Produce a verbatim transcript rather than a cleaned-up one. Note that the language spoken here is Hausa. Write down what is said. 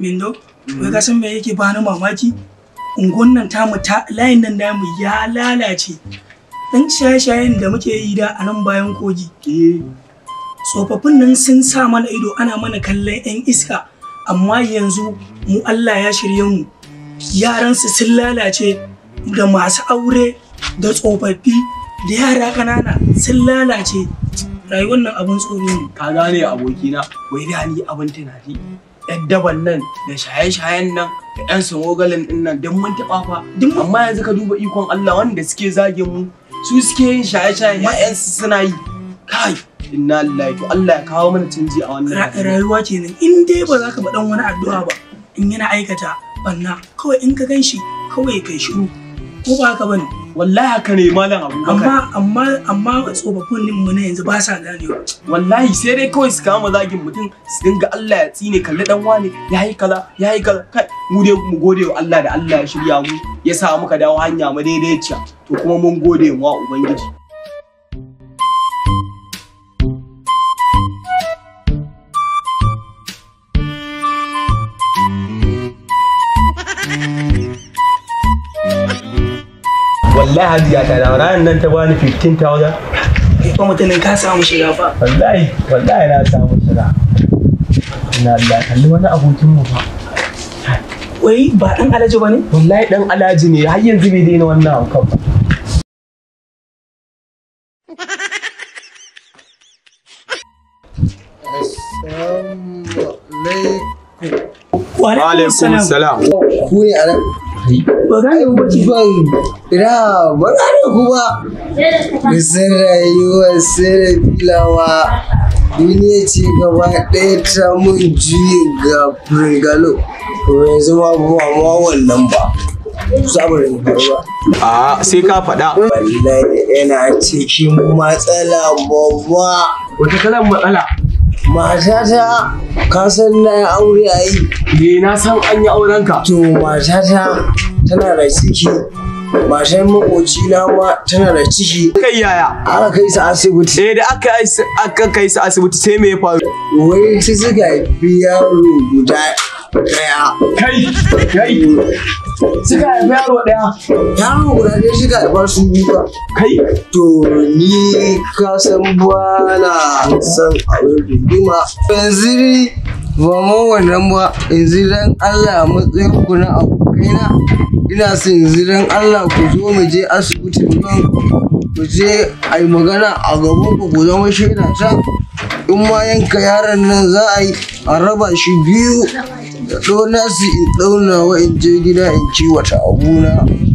Bindo, wai ka san me yake bani mamaki? Unguwan nan tamu ta layin nan namu ya lalace. Dan shaye-shayen da muke yi da a nan bayan kogi. Tsofaffin nan sun sa mana ido ana mana kallon 'yan iska, amma yanzu mu Allah ya shirye mu. Yaran su sun lalace da masu aure da tsofaffi da yara ƙanana sun lalace. Rayuwar nan abun tsoro ne. Ka gane abokina, wai da ni abin tunani. Yan daban nan da shaye-shayen nan da yan samogalin din nan don mun taɓa fa. Amma yanzu ka duba ikon Allah wanda suke zage mu su suke yin shaye-shayen ya'yansu suna yi. Kai, inna lillahi to Allah ya kawo mana canji a wannan rayuwa kenan. In dai ba za ka faɗan wani addu'a ba in yana aikata banna, kawai in ka gan shi kawai kai shiru, ko ba haka bane? Wallahi haka ne malam Abubakar. Amma amma amma tsofaffin mu na yanzu ba sa ganewa. Wallahi sai dai kawai su kama zagin mutum su dinga Allah ya tsine kalli dan wane yayi kaza yayi kaza. Kai mu dai mu gode wa Allah da Allah ya shirya mu ya sa muka dawo hanya mu daidaiciya. To kuma mun gode wa Ubangiji. Wallahi hajiya ta da ranar nan ta bani fifteen thousand. Kai fa mutumin ka samu shiga fa. Wallahi wallahi na samu shiga. Ina Allah kalli wani abokin mu fa. Wai ba dan Alhaji bane? Wallahi dan Alhaji ne, har yanzu bai daina wannan hankan ba. Assalamu alaikum. Wa alaikum salam. Ku ne a nan? Ba gane ba ce. Ban ina ba gane ku ba. Bisan rayuwar sai filawa. Duniya ce gaba ɗaya ta mun juyi ga Pringalo. Yanzu ma ba ma wannan ba. Saboda faruwa. A sai ka faɗa. Wallahi yana cikin matsala babba. Wata kalan matsala? Matata ka san na aure a yi. Eh na san an yi auren ka. To matata tana da ciki. Matan makocina ma tana da ciki. Kai yaya? Aka kai su asibiti. Eh da aka aka kai su asibiti sai me ya faru? Wai sai suka haifi yaro guda ɗaya. Kai kai suka haifi yaro ɗaya. Yaro guda ɗaya suka haifa su biyu. Kai to ni ka san ba na san abin rigima. Yanzu ba ma wannan ba, yanzu dan Allah matsayin ku na abokaina ina son yanzu dan Allah ku zo mu je asibiti don ku je a yi magana a gaban ku ku zama shaida ta. In ma yanka yaron nan za a yi a raba shi biyu da ɗona su in ɗauna wa in je gida in kiwata abuna.